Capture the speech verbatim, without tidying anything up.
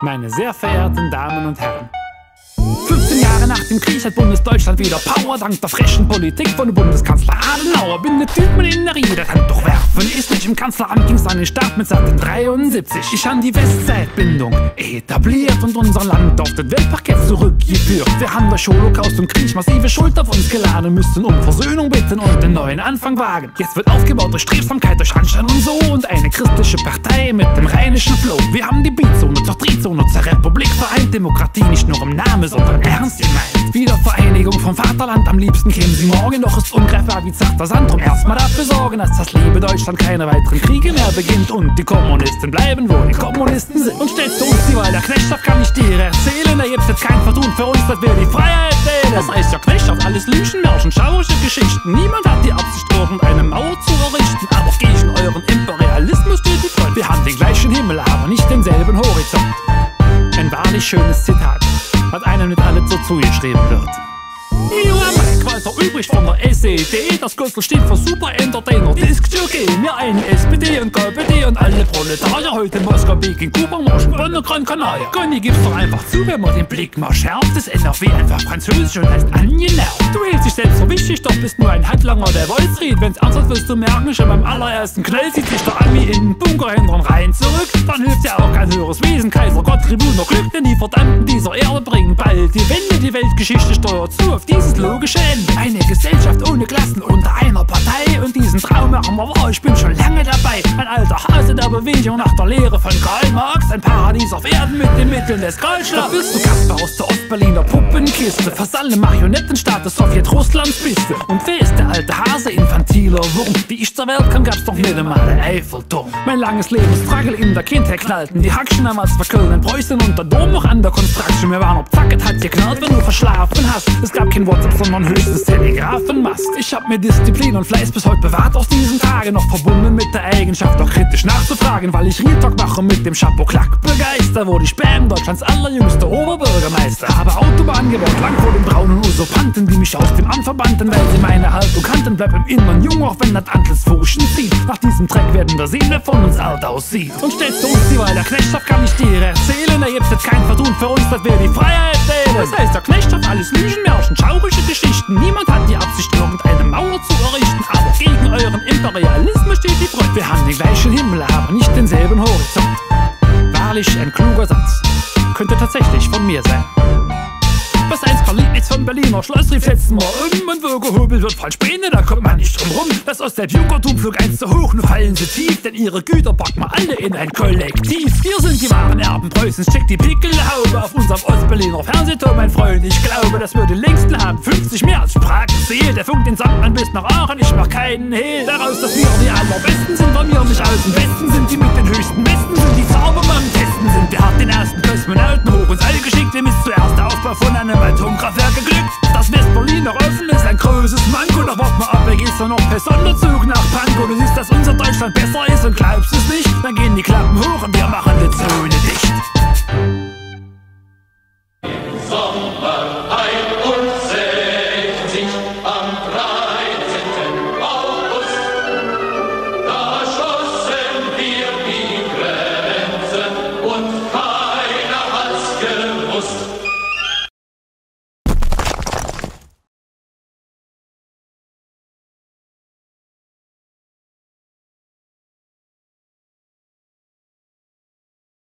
Meine sehr verehrten Damen und Herren, fünfzehn Jahre nach dem Krieg hat Bundesdeutschland wieder Power. Dank der frischen Politik von Bundeskanzler Adenauer bindet man in der Rie, das Handtuch werfen ist nicht. Im Kanzleramt ging's an den Start mit Seite dreiundsiebzig. Ich han die Westzeitbindung etabliert und unser Land auf das Weltparkett zurückgeführt. Wir haben durch Holocaust und Krieg massive Schuld auf uns geladen, müssen um Versöhnung bitten und den neuen Anfang wagen. Jetzt wird aufgebaut durch Strebsamkeit, durch Anstand und so und eine christliche Partei mit dem rheinischen Flow. Wir haben die Beatzone zur Trizone zur Republik vereint, Demokratie nicht nur im Namen, sondern ernst gemeint. Wiedervereinigung vom Vaterland, am liebsten kämen sie morgen, doch ist ungreifbar wie zachter Sand. Drum erstmal dafür sorgen, dass das liebe Deutschland keine weiteren Kriege mehr beginnt und die Kommunisten bleiben, wo die Kommunisten sind. Und stellst du uns die Wahl der Knechtschaft, kann ich dir erzählen, da gibt's jetzt kein Vertun für uns, dass wir die Freiheit wählen. Das heißt ja Knechtschaft, alles Lügen, Märchen, schaurische Geschichten. Niemand hat die Absicht, irgendeine Mauer zu errichten, aber gegen euren Imperialismus steht die Front. Wir haben den gleichen Himmel, aber nicht denselben Horizont. Ein wahrlich schönes Zitat, was einem nicht alle so zugeschrieben wird. Jo, Mike Walter übrig von der S E D. Das Kürzel steht für Super Entertainer Disc Jockey. Wir einen S P D und K P D und alle Proletarier. Heute in Moskau, Peking, Kuba, morgen Bonn und Gran Canaria. Conny, gib's doch einfach zu, wenn man den Blick mal schärft. Das N R W einfach französisch und heißt angenervt. Du hältst dich selbst für wichtig, doch bist nur ein Handlanger der Wolfsried. Wenn's ernst ist, wirst du merken, schon beim allerersten Knall zieht sich der Ami in den Bunker hinterm Rhein zurück. Dann hilft ja auch kein höheres Wesen, Kaiser, Gott, Tribun, noch Glück, denn die Verdammten dieser Erde bringen bald die Wende. Die Weltgeschichte steuert zu auf dieses logische Ende. Eine Gesellschaft ohne Klassen unter einer Partei, und diesen Traum machen wir wahr, ich bin schon lange dabei. Ein alter Hase der Bewegung nach der Lehre von Karl Marx. Ein Paradies auf Erden mit den Mitteln des Kahlschlags. Da bist du Kasper aus der Ostberliner Puppenkiste, fast alle Marionettenstaat des Sowjet-Russlands bist du. Und wer ist der alte Hase, infantiler Wurm? Wie ich zur Welt kam, gab's doch nicht einmal den Eiffelturm. Mein langes Lebensstruggle in der Kindheit knallten die Hackschen damals für Köln, Preußen und der Dom noch an der Construction. Wir waren ob Zacket, hat geknallt, wenn du verschlafen hast. Es gab kein WhatsApp, sondern höchstens Telegrafenmast. Ich hab mir Disziplin und Fleiß bis heute bewahrt aus diesen Tagen, noch verbunden mit der Eigenschaft, auch kritisch nachzufragen, weil ich Real Talk mache mit dem Chapeau Klack begeistert. Wurde ich Bam, Deutschlands allerjüngster Oberbürgermeister. Habe Autobahn gebaut, lang vor den braunen Usurpanten, die mich aus dem Amt verbannten, weil sie meine Haltung kannten. Bleib im Innern jung, auch wenn das Antlitz Fuschen zieht. Nach diesem Track werden wir sehen, wer von uns alt aussieht. Und stellst du uns die Wahl der Knechtschaft, kann ich dir erzählen, da gibt's jetzt kein Vertun für uns, dass wir die Freiheit wählen. Das heißt, der Knechtschaft, alles Lügen, Märchen, schaurische Geschichten. Niemand hat die Absicht, irgendeine Mauer zu errichten, aber gegen euren Imperialismus steht die Front. Wir haben den gleichen Himmel, aber nicht denselben Horizont. Wahrlich ein kluger Satz, könnte tatsächlich von mir sein. Was einst Verliebnitz von Berliner Schlossrief setzen wir um, und wo gehobelt wird falsch Späne, da kommt man nicht drum rum. Das Ostseite-Junkertum flog eins zu hoch, nun fallen sie tief, denn ihre Güter packen wir alle in ein Kollektiv. Wir sind die wahren Erben Preußens, check die Pickelhaube auf unserem Ostberliner Fernsehturm, mein Freund. Ich glaube, dass wir den längsten haben, fünfzig mehr als Sprachenseel. Der funkt den Sandmann bis nach Aachen, ich mach keinen Hehl daraus, dass wir die allerbesten sind, weil wir nicht aus dem Westen sind, die mit den höchsten Westen sind, die Zaubermann testen sind. Wer hat den ersten Kosmonauten hoch ins All geschickt, dem ist zuerst der Aufbau von einem Atomkraftwerk geglückt. Das West-Berlin noch offen ist ein großes Manko. Doch wart mal ab, wer gehst du noch per Sonderzug nach Pankow? Du siehst, dass unser Deutschland besser ist und glaubst es nicht. Dann gehen die Klappen hoch und wir machen die Zone dicht. Im Sommer ein uns